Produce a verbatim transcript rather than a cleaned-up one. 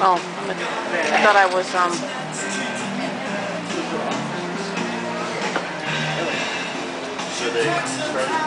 Oh, I thought I was, um... So they started